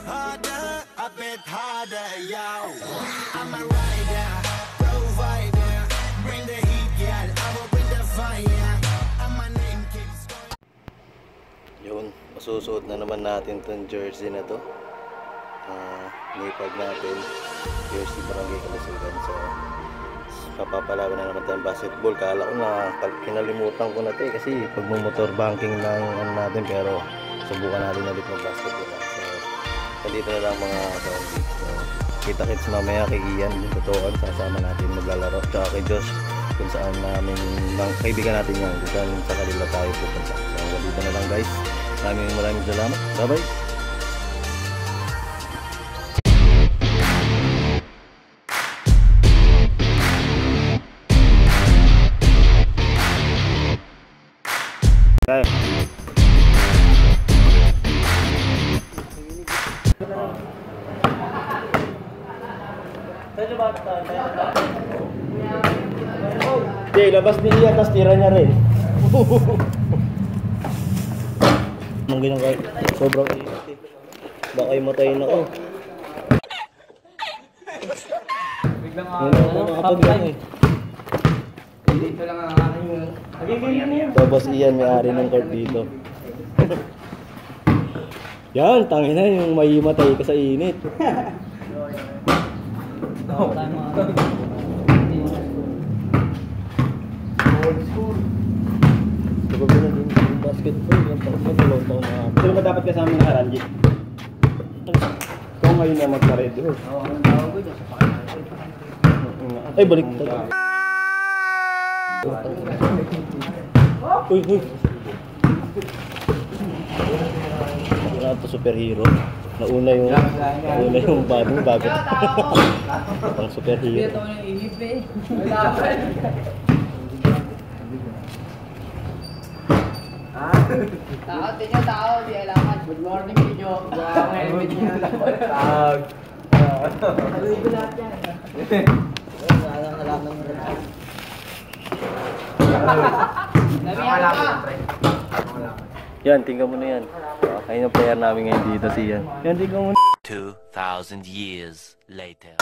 harder, a bit harder, yo. I'm a rider, provider, bring the heat, yeah, I will bring the fire. And my name keeps going. Yun, masusuot na naman natin tong jersey na to. Nipag natin jersey Barangay Kalusugan. So papapalaban na naman tayong basketball. Kala ko na kinalimutan ko na ito kasi pagmumotor banking lang natin, pero subukan natin ulit mag basketball. So dito na lang mga zombie. So kita-kits mamaya kay Ian, yung totoo, sasama natin maglalaro, tsaka kay Josh kung saan namin kaibigan natin yan, kung saan sa kanila tayo pupunta. So dito na lang guys, maraming salamat, bye bye. Okay. Okay, labas ni Ian, tapos tira niya rin. Nung ganyan kayo, sobrang init. Baka yung matayin ako. Biglang nakapaglang eh. Dito lang ang aking Tapos Ian, may-ari ng court dito. Yan, tangina yung may matay ka sa init. old school. Diba ba naging basketball? Yung dalawang taon na. Sino ba dapat kasama ng Haranji? Kung ngayon na magka-red horse. Oo, ang tawag ko dyan sa pakita. Ay, balik tayo. Uy. Wala ito superhero. Nauna yung bagong bago. Ang superhero. Ito yung ihip eh. Tao, tingnan tao, di kailangan. Good morning, video. Helmet niya. Tawag. Naligo lahat yan. Nalaman mo rin. Yan, tingnan mo na yan. Ayun ang player namin ngayon dito, si Ian. Yan, tingnan mo na. 2,000 years later.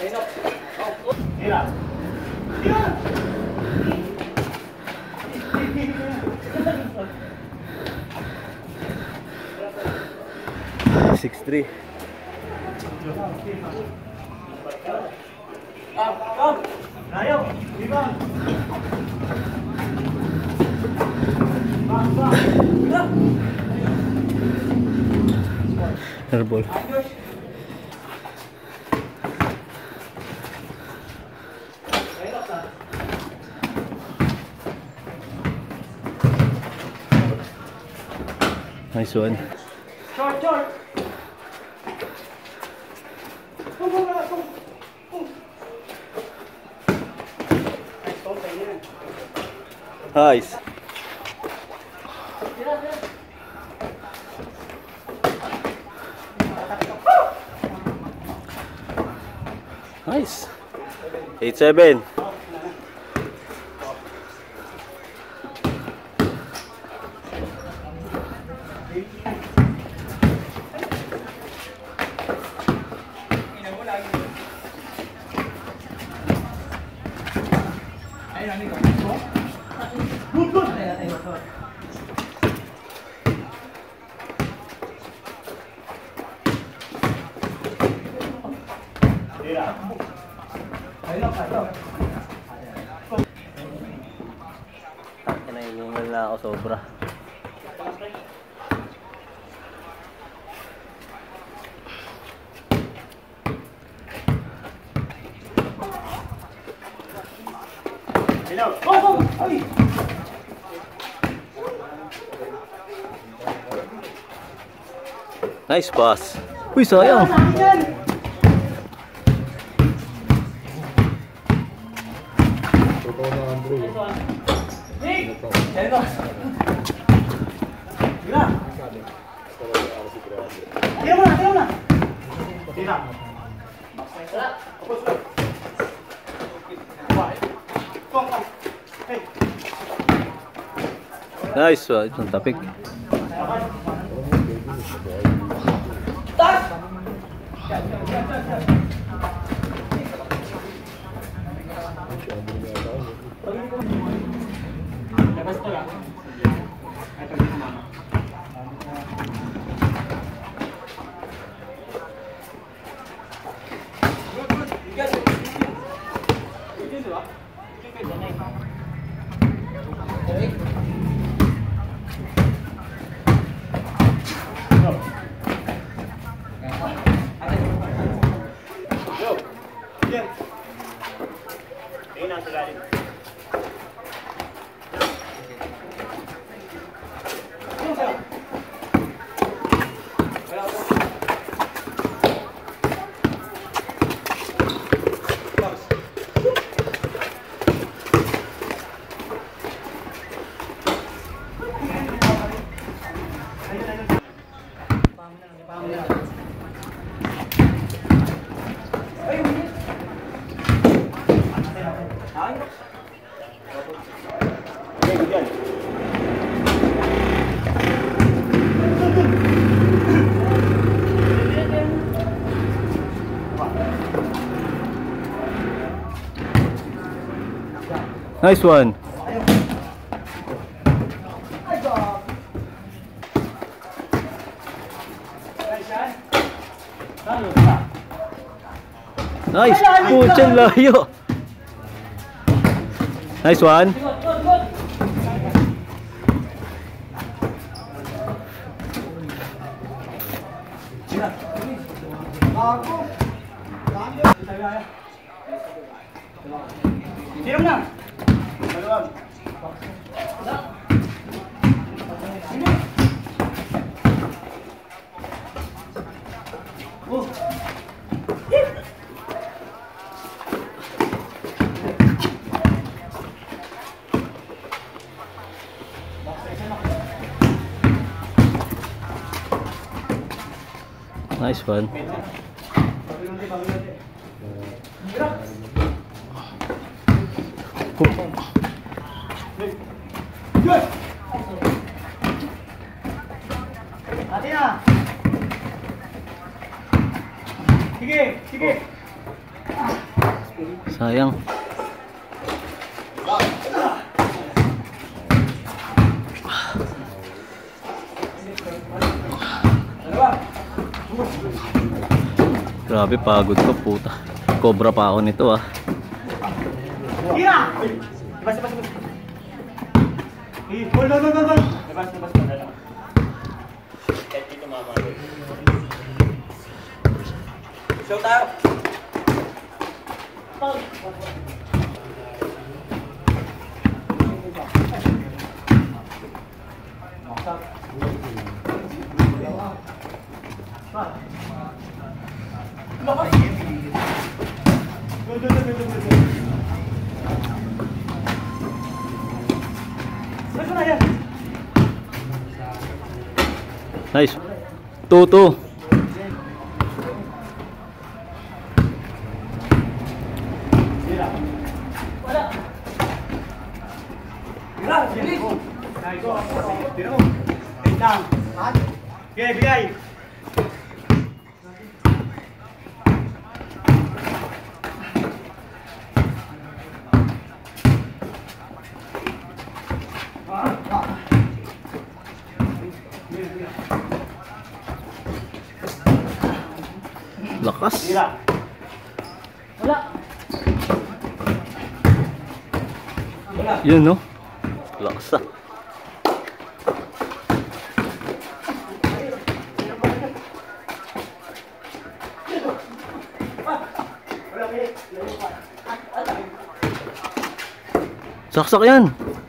6-3. Airball. Nice one. Nice. Nice. 8-7. Naiingal na ako sobra. Nice pass. Uy, sayang. Nice one. Itong tapik. Nice one. Nice. Puchan layo. Nice one. Nice one. Atina. Sige, sige. Sayang. Grabe, pagod ko, puta. Cobra pa ako nito ah. Nice. 2-2. Lakas. Yun no. Lakas ah. Saksak yan.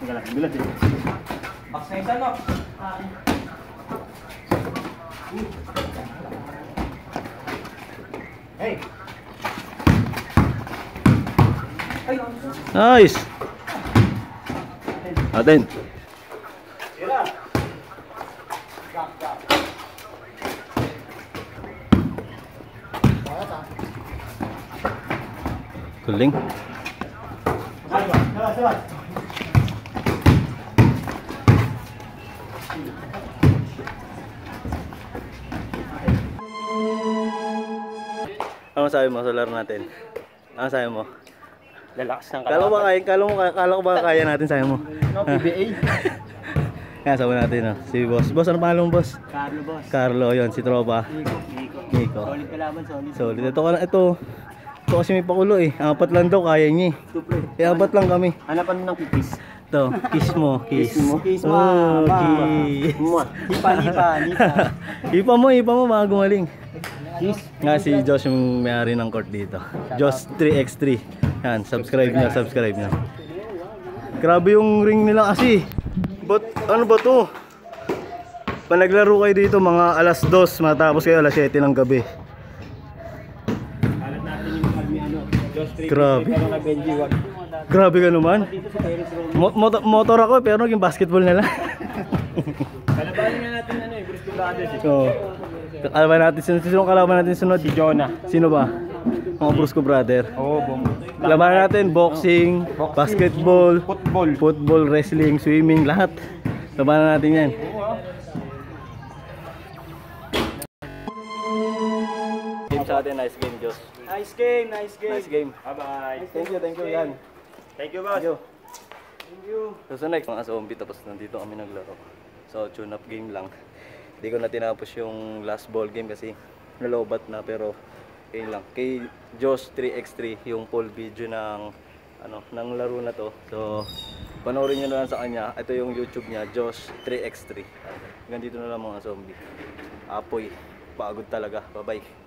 Nice. Atin. Galing. Ano sabi mo sa laro natin? Ano sabi mo? Lalakas ng Kala ko ba kaya natin sabi mo? No, PBA. Kaya sabi natin si boss. Boss, ano pangalan mo boss? Carlo, boss. Carlo, yun, si tropa. Nico. Solid kalaban, solid. Solid. Ito kasi may pakulo eh. 4 lang daw, kaya niya eh. 4 lang kami. Hanapan mo ng kikis. Ito, kiss mo. Kiss mo. Kiss mo. Kiss. Hipa. Hipa mo, mga gumaling. Kiss. Nga si Josh yung may-ari ng court dito. Josh 3x3. Yan, subscribe nyo. Grabe yung ring nila kasi. Ano ba to? Pag naglaro kayo dito mga alas 2, matapos kayo alas 7 ng gabi. Alat natin yung Palmiano. Just 3. Grabe. Pero na Benji, wag. Grabe ka naman. Dito sa Terrace Road. Motor ako pero naging basketball na lang. Kalabanin nga natin Brusco Brothers. Oo. Kalaban natin, sinong kalaban natin sunod? Si Jonah. Sino ba? Mga Brusco brother. Oo, bom. Labanan natin boxing, basketball, Football. wrestling, swimming, lahat. Labanan natin yan. Game sa atin, nice game, Diyos. Nice game. Nice game. Bye-bye. Thank you, yan. Thank you, boss. Thank you. So sa next, mga zombie, tapos nandito kami naglaro. So tune-up game lang. Hindi ko na tinapos yung last ball game kasi nalobat na, pero yun lang. Kay Josh 3x3 yung full video ng ng laro na to. So panoorin niyo na lang sa kanya. Ito yung YouTube niya, Josh 3x3. Hanggang dito na lang mga zombie. Apoy, pagod talaga. Bye-bye.